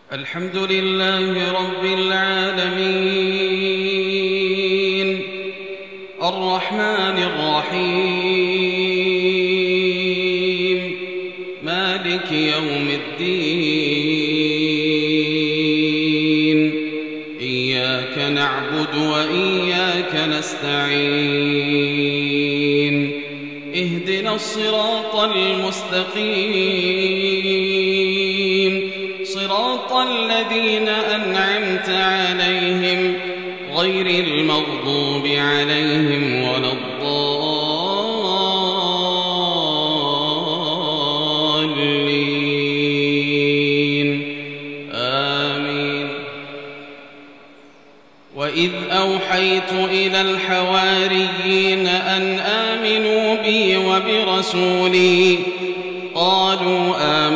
الحمد لله رب العالمين الرحمن الرحيم مالك يوم الدين إياك نعبد وإياك نستعين اهدنا الصراط المستقيم صراط الذين أنعمت عليهم غير المغضوب عليهم ولا الضالين آمين. وإذ أوحيت إلى الحواريين أن آمنوا بي وبرسولي قالوا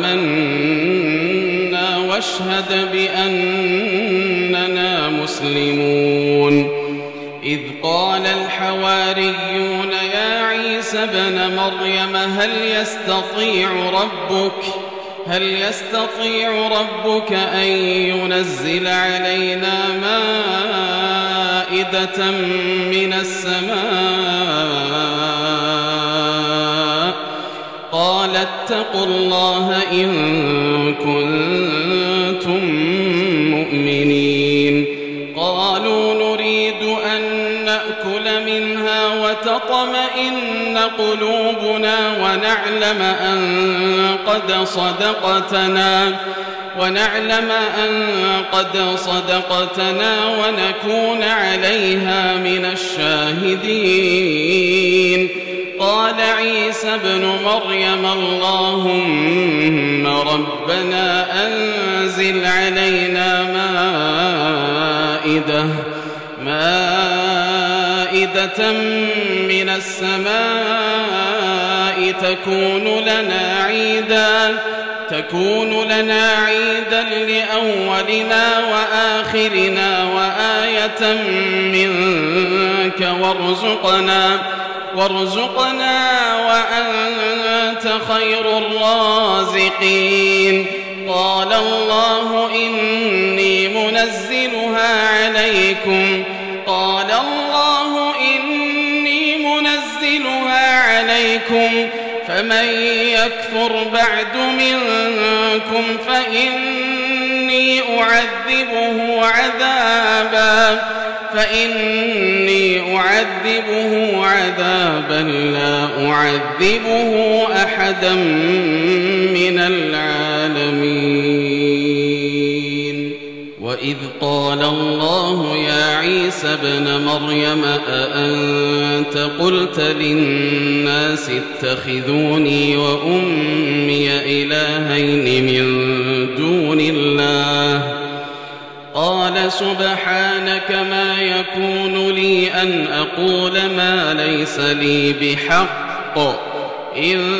آمنا واشهد بأننا مسلمون. إذ قال الحواريون يا عيسى ابن مريم هل يستطيع ربك أن ينزل علينا مائدة من السماء قال اتقوا الله إن كنتم مؤمنين. قالوا نريد أن نأكل منها وتطمئن قلوبنا ونعلم أن قد صدقتنا ونكون عليها من الشاهدين. قال عيسى ابن مريم اللهم ربنا أنزل علينا مائدة من السماء تكون لنا عيدا لأولنا وآخرنا وآية منك وارزقنا وأنت خير الرازقين. قال الله إني منزلها عليكم فمن يكفر بعد منكم فإني أعذبه عذابا لا أعذبه أحدا من العالمين. وإذ قال الله يا عيسى ابن مريم أأنت قلت للناس اتخذوني وأمي إلهين من دون الله قال سبحانك ما يكون لي أن أقول ما ليس لي بحق إن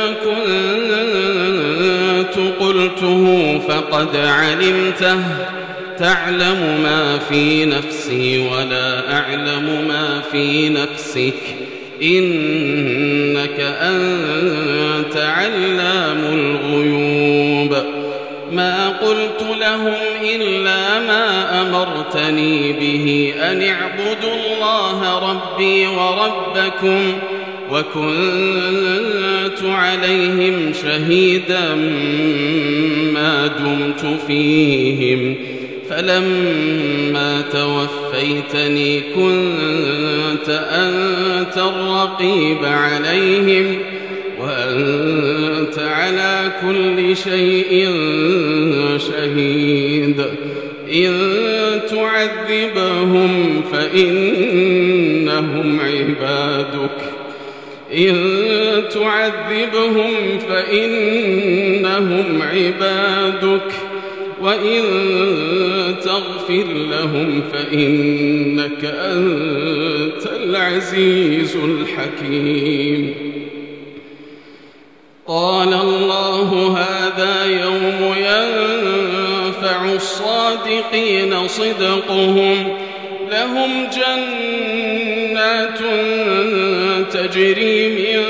كنت قلته فقد علمته تعلم ما في نفسي ولا أعلم ما في نفسك إنك أنت علام الغيوب. ما قلت لهم إلا ما أمرتني به أن اعبدوا الله ربي وربكم وكنت عليهم شهيدا ما دمت فيهم فلما توفيتني كنت أنت الرقيب عليهم وأنت على كل شيء شهيد. إن تعذبهم فإنهم عبادك وإن تغفر لهم فإنك أنت العزيز الحكيم. قال الله هذا يوم ينفع الصادقين صدقهم لهم جنات تجري من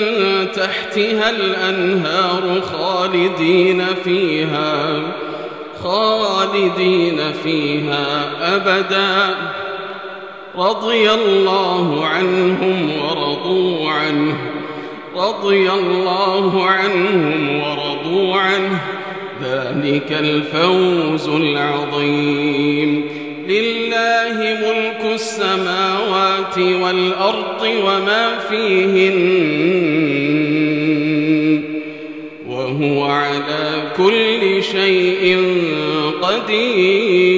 تحتها الأنهار خالدين فيها أبدا رضي الله عنهم ورضوا عنه ذلك الفوز العظيم لله ملك السماوات والأرض وما فيهن وهو على كل شيء قدير